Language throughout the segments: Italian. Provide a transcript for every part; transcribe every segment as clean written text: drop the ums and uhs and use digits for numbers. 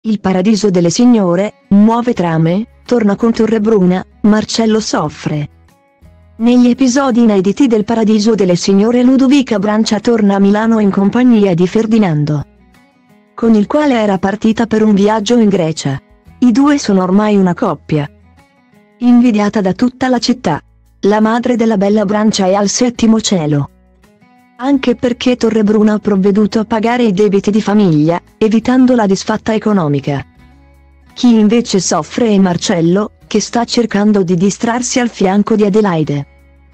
Il paradiso delle signore, nuove trame, torna con Torrebruna, Marcello soffre. Negli episodi inediti del Paradiso delle signore Ludovica Brancia torna a Milano in compagnia di Ferdinando, con il quale era partita per un viaggio in Grecia. I due sono ormai una coppia invidiata da tutta la città. La madre della bella Brancia è al settimo cielo, anche perché Torrebruna ha provveduto a pagare i debiti di famiglia, evitando la disfatta economica. Chi invece soffre è Marcello, che sta cercando di distrarsi al fianco di Adelaide,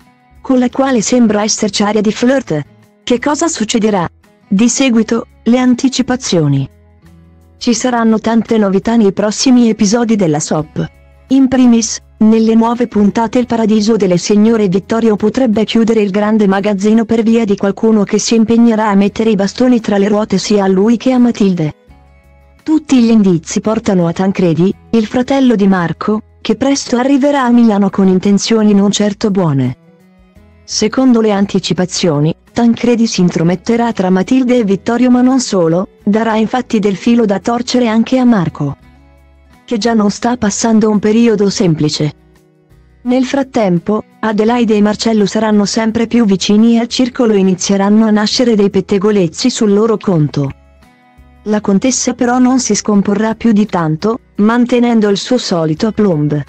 con la quale sembra esserci aria di flirt. Che cosa succederà? Di seguito, le anticipazioni. Ci saranno tante novità nei prossimi episodi della soap. In primis, nelle nuove puntate il Paradiso delle signore Vittorio potrebbe chiudere il grande magazzino per via di qualcuno che si impegnerà a mettere i bastoni tra le ruote sia a lui che a Matilde. Tutti gli indizi portano a Tancredi, il fratello di Marco, che presto arriverà a Milano con intenzioni non certo buone. Secondo le anticipazioni, Tancredi si intrometterà tra Matilde e Vittorio, ma non solo, darà infatti del filo da torcere anche a Marco, che già non sta passando un periodo semplice. Nel frattempo, Adelaide e Marcello saranno sempre più vicini e al circolo inizieranno a nascere dei pettegolezzi sul loro conto. La contessa però non si scomporrà più di tanto, mantenendo il suo solito aplomb.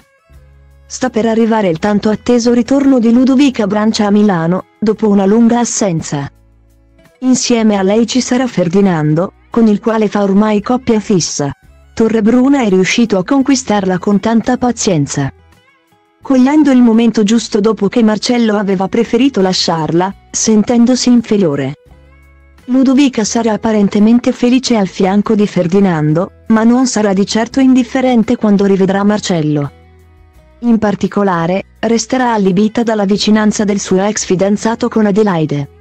Sta per arrivare il tanto atteso ritorno di Ludovica Brancia a Milano, dopo una lunga assenza. Insieme a lei ci sarà Ferdinando, con il quale fa ormai coppia fissa. Torrebruna è riuscito a conquistarla con tanta pazienza, cogliendo il momento giusto dopo che Marcello aveva preferito lasciarla, sentendosi inferiore. Ludovica sarà apparentemente felice al fianco di Ferdinando, ma non sarà di certo indifferente quando rivedrà Marcello. In particolare, resterà allibita dalla vicinanza del suo ex fidanzato con Adelaide,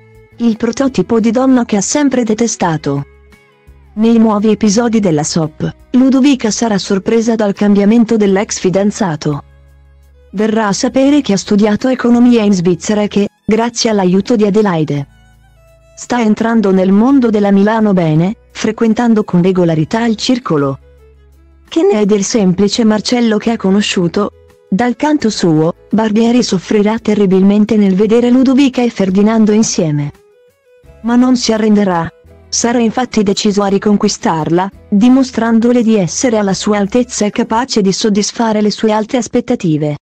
il prototipo di donna che ha sempre detestato. Nei nuovi episodi della soap, Ludovica sarà sorpresa dal cambiamento dell'ex fidanzato. Verrà a sapere che ha studiato economia in Svizzera e che, grazie all'aiuto di Adelaide, sta entrando nel mondo della Milano bene, frequentando con regolarità il circolo. Che ne è del semplice Marcello che ha conosciuto? Dal canto suo, Barbieri soffrirà terribilmente nel vedere Ludovica e Ferdinando insieme, ma non si arrenderà. Sarà infatti deciso a riconquistarla, dimostrandole di essere alla sua altezza e capace di soddisfare le sue alte aspettative.